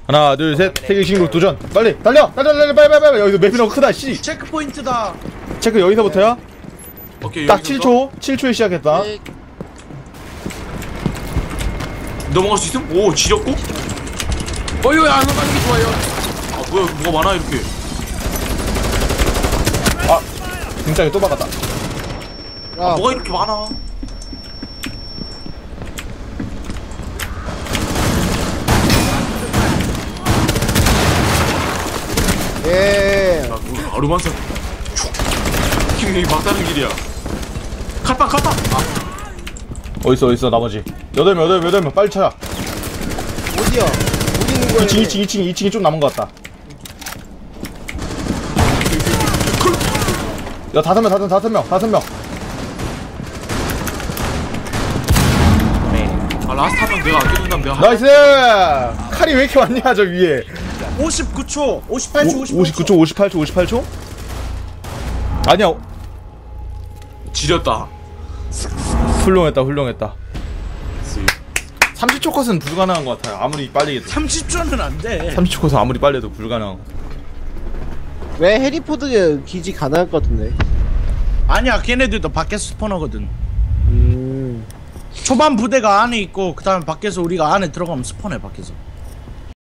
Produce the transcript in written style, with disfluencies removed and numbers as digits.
하나 둘셋 세계 신기록 도전. 빨리 달려 빨리. 여기서 맵이 너무 크다 씨. 체크 포인트다. 체크 여기서부터야. 오케이. 딱 7초에 시작했다. 넘어갈 수 있음? 오 지렸고? 이거 안 넘어가는 게 좋아요. 아 뭐야 뭐가 많아 이렇게. 아 등짝에 또 박았다. 아 뭐가 이렇게 많아. 예. 야 뭐 아르만사 힘이 막다른 길이야. 칼빵 어딨어 나머지 8명 빨리 찾아. 어디야? 어디 있는 거야? 2층이 좀 남은 것 같다. 야 5명 아 라스트 하면 내가 안 깨진다면 내가 나이스. 칼이 왜 이렇게 많냐 저 위에. 59초, 58초, 59초 58초 아니야. 지렸다. 훌륭했다 30초 컷은 불가능한 것 같아요. 아무리 빨리 해도 30초는 안 돼. 30초 컷은 아무리 빨리 해도 불가능한 것 같아. 왜 해리포드 기지 가능할 것 같은데? 아니야, 걔네들도 밖에서 스폰하거든. 초반 부대가 안에 있고 그 다음에 밖에서 우리가 안에 들어가면 스폰해 밖에서.